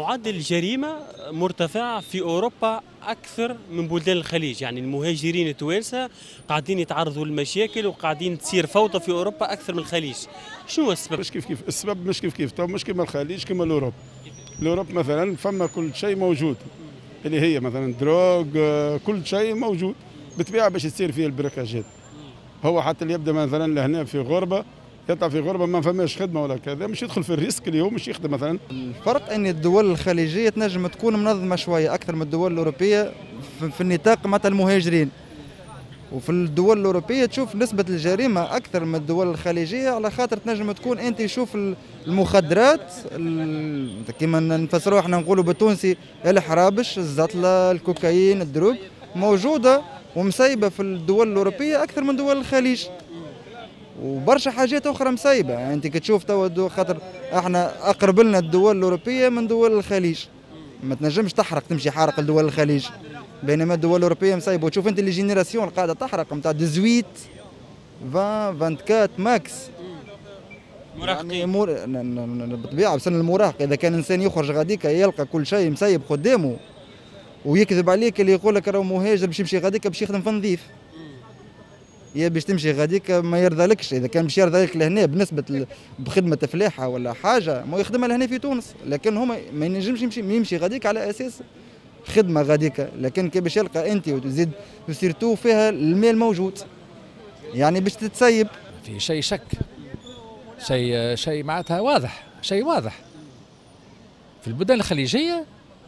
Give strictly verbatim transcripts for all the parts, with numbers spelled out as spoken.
معدل الجريمة مرتفع في أوروبا أكثر من بلدان الخليج، يعني المهاجرين التوانسة قاعدين يتعرضوا للمشاكل وقاعدين تصير فوضى في أوروبا أكثر من الخليج. شنو السبب؟ مش كيف كيف، السبب مش كيف كيف، تو مش كما الخليج كما الأوروب. الأوروب مثلا فما كل شيء موجود، اللي هي مثلا دروغ، كل شيء موجود بالطبيعة باش يصير فيه البركاجات. هو حتى اللي يبدا مثلا لهنا في غربة يطلع في غربة ما فماش خدمة ولا كذا، مش يدخل في الريسك اللي هو مش يخدم مثلا. الفرق ان الدول الخليجية تنجم تكون منظمة شوية أكثر من الدول الأوروبية في النطاق متاع المهاجرين. وفي الدول الأوروبية تشوف نسبة الجريمة أكثر من الدول الخليجية، على خاطر تنجم تكون أنت تشوف المخدرات كما نفسروها احنا نقولوا بالتونسي الحرابش، الزطلة، الكوكايين، الدروب موجودة ومسيبة في الدول الأوروبية أكثر من دول الخليج. وبرشا حاجات أخرى مسيبة، يعني أنت كتشوف توا خاطر احنا أقرب لنا الدول الأوروبية من دول الخليج، ما تنجمش تحرق تمشي حارق لدول الخليج، بينما الدول الأوروبية مسيبة. وتشوف أنت اللي جينيراسيون قاعدة تحرق نتاع ثمانية عشر عشرين أربعة وعشرين ماكس يعني مور... بالطبيعة بسن المراهق. إذا كان إنسان يخرج غاديكا يلقى كل شيء مسيب قدامه ويكذب عليك اللي يقول لك راهو مهاجر باش يمشي غاديكا باش يخدم في نظيف، يا باش تمشي غاديك ما يرضى إذا كان باش يرضى لك لهنا بنسبة بخدمة فلاحة ولا حاجة ما يخدمها لهنا في تونس، لكن هما ما ينجمش يمشي يمشي غاديك على أساس خدمة غاديك، لكن كي باش يلقى أنت وتزيد وسيرتو فيها المال موجود يعني باش تتسيب. في شيء شك، شيء شيء معناتها واضح، شيء واضح في البلدان الخليجية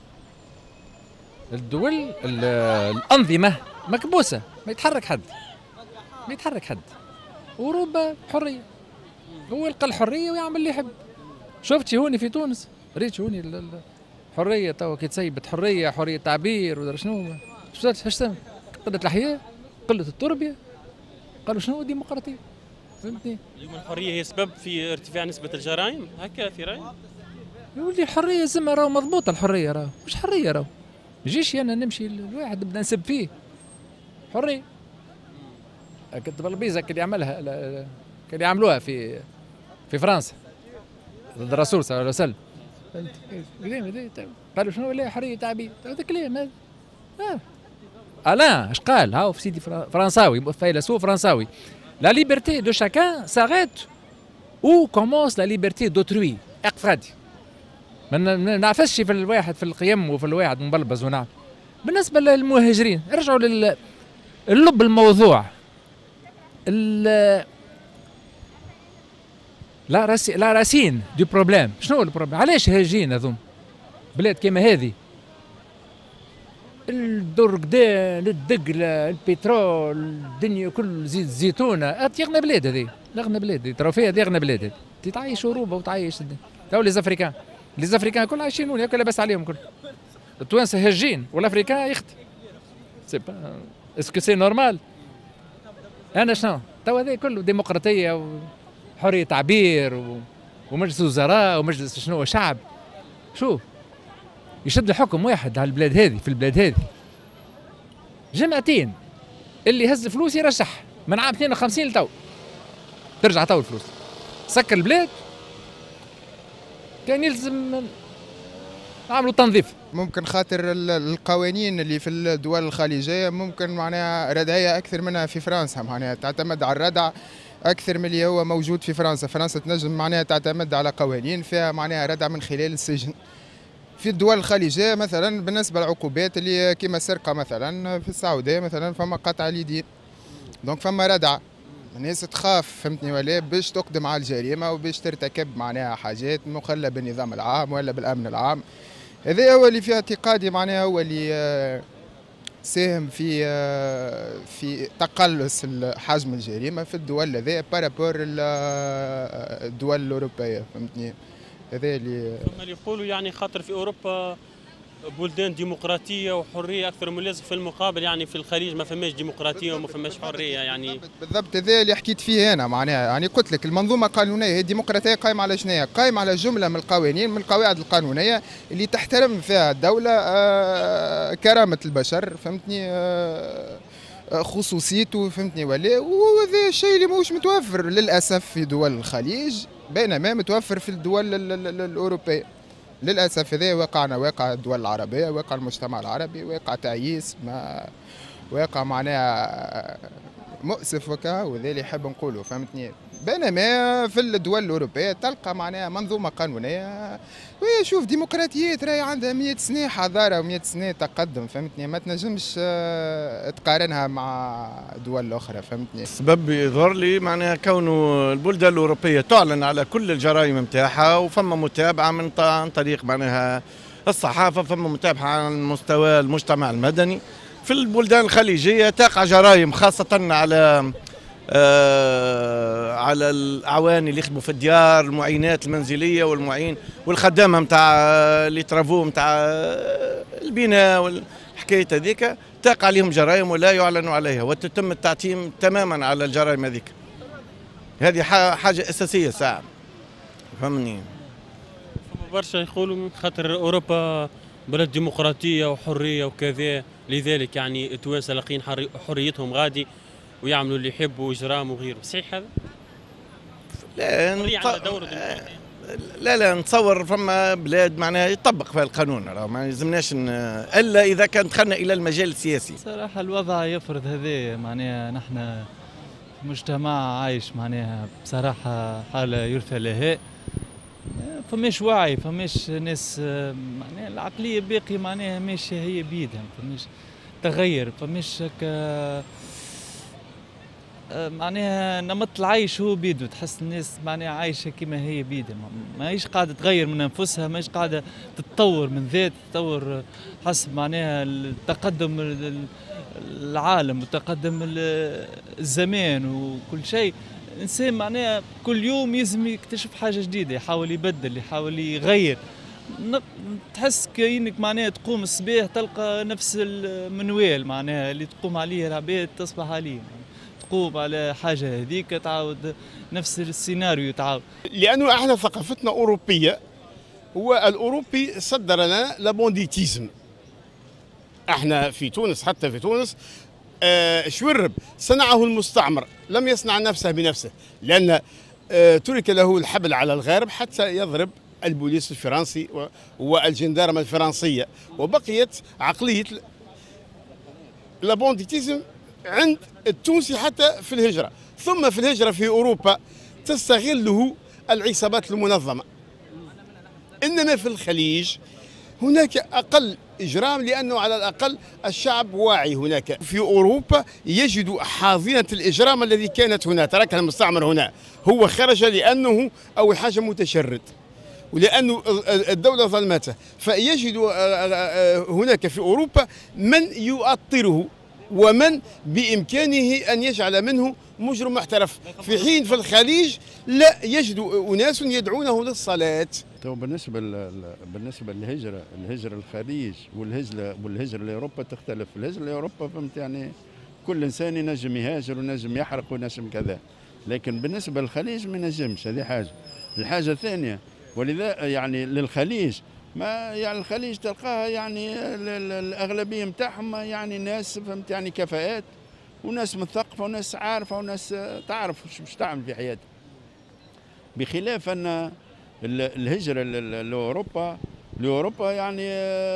الدول الأنظمة مكبوسة، ما يتحرك حد ما يتحرك حد. أوروبا حرية، هو يلقى الحرية ويعمل اللي يحب. شفتي هوني في تونس ريت هوني الحرية توا كي تسيبت حرية حرية تعبير ولا شنو، اش سمى قلة الأحياء قلة التربية، قالوا شنو ديمقراطية. فهمتني؟ اليوم الحرية هي سبب في ارتفاع نسبة الجرائم هكا في رأيك؟ يا ولدي الحرية زعما راهو مضبوطة، الحرية راهو مش حرية، راهو يجيش أنا نمشي الواحد نبدا نسب فيه حرية. كنت بالبيزا اللي يعملها اللي يعملوها في في فرنسا ضد الرسول صلى الله عليه وسلم. قالوا شنو لا حرية تعبير، هذا كلام هذا. اه لا اش قال هاو في سيدي فرنساوي فيلسوف فرنساوي، لا ليبرتي دو شاكان ساغيت او كومونس لا ليبرتي دوتروي. اقفادي ما نعرفش في الواحد في القيم وفي الواحد مبلبز ونعم. بالنسبة للمهاجرين رجعوا للب الموضوع، لا راسي لا راسين دو بروبليم. شنو البروبليم؟ علاش هاجين هذوم بلاد كيما هذه؟ الدرقدان، الدقلة، البترول، الدنيا كل زيت الزيتونة، أغنى بلاد هذه، أغنى بلاد ترى فيها هذه أغنى بلاد هذه، تعيش أوروبا وتعيش تو لي زافريكان، لي زافريكان كل عايشين هنا كل لاباس عليهم كل. التوانسة هاجين والأفريكان يخت. سي با اسكو سي نورمال؟ أنا شنو؟ تو هذا كله ديمقراطية وحرية تعبير و... ومجلس وزراء ومجلس شنو شعب. شوف يشد الحكم واحد على البلاد هذه، في البلاد هذه جمعتين اللي هز فلوس يرشح من عام اثنين وخمسين لتو ترجع تو الفلوس، سكر البلاد. كان يلزم عملوا تنظيف. ممكن خاطر القوانين اللي في الدول الخليجية ممكن معناها ردعية أكثر منها في فرنسا، معناها تعتمد على الردع أكثر من اللي هو موجود في فرنسا. فرنسا تنجم معناها تعتمد على قوانين فيها معناها ردع من خلال السجن. في الدول الخليجية مثلا بالنسبة للعقوبات اللي كما السرقة مثلا في السعودية مثلا فما قطع اليدين، دونك فما ردع، الناس تخاف فهمتني ولا باش تقدم على الجريمة وباش ترتكب معناها حاجات مخلة بالنظام العام ولا بالأمن العام. هذا هو اللي في اعتقادي معناها هو اللي ساهم في في تقلص حجم الجريمة في الدول هذه بارابور الدول الأوروبية فهمتني. هذا اللي ثم اللي يقولوا يعني خاطر في اوروبا بلدان ديمقراطيه وحريه اكثر من اللازم، في المقابل يعني في الخليج ما فماش ديمقراطيه وما فماش حريه يعني. بالضبط هذا اللي حكيت فيه انا معناها، يعني قلت لك المنظومه القانونيه هي الديمقراطيه قائمه على شنو؟ قائمه على جمله من القوانين من القواعد القانونيه اللي تحترم فيها الدوله آه كرامه البشر فهمتني، آه خصوصيته فهمتني ولا، وهذا الشيء اللي ماهوش متوفر للاسف في دول الخليج بينما متوفر في الدول الاوروبيه. للاسف هذا واقعنا، واقع الدول العربيه، واقع المجتمع العربي، واقع تعيس، ما واقع معناها مؤسف وكا، وذا اللي حاب نقوله فهمتني. بينما في الدول الاوروبيه تلقى معناها منظومه قانونيه، وشوف ديمقراطيات راهي عندها مئة سنه حضاره ومئة سنه تقدم فهمتني، ما تنجمش تقارنها مع دول اخرى فهمتني. السبب يظهر لي معناها كونه البلدان الاوروبيه تعلن على كل الجرائم نتاعها، وفما متابعه من عن طريق معناها الصحافه، فما متابعه على مستوى المجتمع المدني. في البلدان الخليجيه تقع جرائم خاصه على آه على الاعوان اللي يخدموا في الديار، المعينات المنزليه والمعين والخدامه نتاع اللي ترافو نتاع البناء والحكايه هذيك، تقع عليهم جرائم ولا يعلن عليها، وتتم التعتيم تماما على الجرائم هذيك. هذه حاجه اساسيه ساعه فهمني. برشا يقولوا من خاطر اوروبا بلد ديمقراطيه وحريه وكذا، لذلك يعني التوانسه لاقين حريتهم غادي ويعملوا اللي يحبوا اجرام وغيره، صحيح هذا؟ لا نط... لا لا نتصور فما بلاد معناها يطبق فيها القانون، راه ما يلزمناش ن... الا اذا كان دخلنا الى المجال السياسي. صراحه الوضع يفرض هذا، معناها نحن مجتمع عايش معناها بصراحه حاله يرثى لها، فماش وعي، فماش ناس معناها العقليه باقي معناها ماشيه هي بيدها، فماش تغير، فماش هكا معناها نمط العيش هو بيده، تحس الناس معناها عايشه كما هي بيدها، ماهيش قاعده تغير من انفسها، ماهيش قاعده تتطور من ذات، تطور حسب معناها التقدم العالم وتقدم الزمان وكل شيء. الانسان معناها كل يوم يلزم يكتشف حاجه جديده، يحاول يبدل، يحاول يغير. تحس كأنك معناها تقوم الصباح تلقى نفس المنوال معناها اللي تقوم عليه العباد تصبح عليه، تقوم على حاجه هذيك تعاود نفس السيناريو تعاود. لانه احنا ثقافتنا اوروبيه، والاوروبي صدر لنا لابونديتيزم. احنا في تونس، حتى في تونس آه شورب صنعه المستعمر، لم يصنع نفسه بنفسه، لان آه ترك له الحبل على الغارب حتى يضرب البوليس الفرنسي والجندارمه الفرنسيه، وبقيت عقليه لابونديتيزم عند التونسي حتى في الهجرة. ثم في الهجرة في أوروبا تستغله العصابات المنظمة. إنما في الخليج هناك أقل إجرام، لأنه على الأقل الشعب واعي. هناك في أوروبا يجد حاضنة الإجرام الذي كانت هنا، تركها المستعمر هنا. هو خرج لأنه أول حاجة متشرد، ولأنه الدولة ظلمته، فيجد هناك في أوروبا من يؤطره ومن بإمكانه أن يجعل منه مجرم محترف، في حين في الخليج لا يجد أناس يدعونه للصلاة. بالنسبة بالنسبة للهجرة، الهجرة الخليج والهجرة والهجرة لأوروبا تختلف. الهجرة لأوروبا فهمت يعني كل إنسان ينجم يهاجر ونجم يحرق ونجم كذا، لكن بالنسبة للخليج ما ينجمش. هذه حاجة. الحاجة الثانية ولذا يعني للخليج ما يعني الخليج تلقاها يعني الأغلبية متاعهم يعني ناس فهمت يعني كفاءات وناس مثقفة وناس عارفة وناس تعرف وش تعمل في حياتها، بخلاف أن الهجرة لأوروبا لأوروبا يعني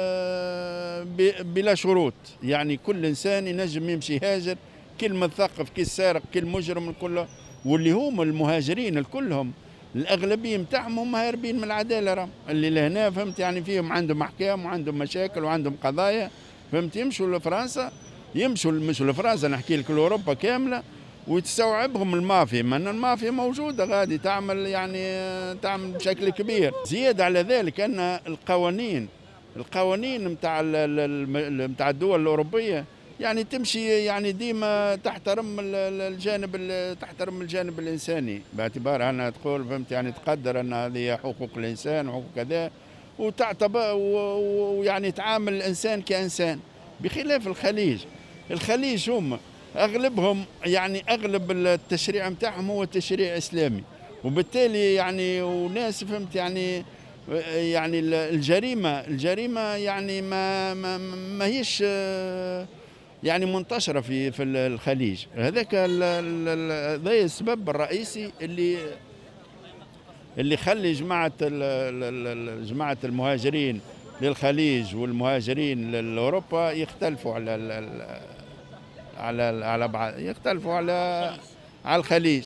بلا شروط، يعني كل إنسان ينجم يمشي يهاجر، كل مثقف كل سارق كل مجرم كله. واللي هم المهاجرين الكلهم الأغلبية متاعهم هم هاربين من العدالة، رام اللي لهنا فهمت يعني فيهم عندهم أحكام وعندهم مشاكل وعندهم قضايا فهمت، يمشوا لفرنسا، يمشوا مشوا لفرنسا نحكي لك لأوروبا كاملة وتستوعبهم المافيا، من المافيا موجودة غادي تعمل يعني تعمل بشكل كبير. زيادة على ذلك أن القوانين القوانين متاع متاع الدول الأوروبية يعني تمشي يعني ديما تحترم الجانب تحترم الجانب الانساني، باعتبار انها تقول فهمت يعني تقدر ان هذه حقوق الانسان وحقوق كذا، وتعتبر ويعني تعامل الانسان كانسان، بخلاف الخليج. الخليج هم اغلبهم يعني اغلب التشريع نتاعهم هو تشريع اسلامي، وبالتالي يعني وناس فهمت يعني يعني الجريمه الجريمه يعني ما ما, ما هيش يعني منتشرة في في الخليج. هذاك هذا السبب الرئيسي اللي اللي خلي جماعة جماعة المهاجرين للخليج والمهاجرين لأوروبا يختلفوا على على على بعض، يختلفوا على على الخليج.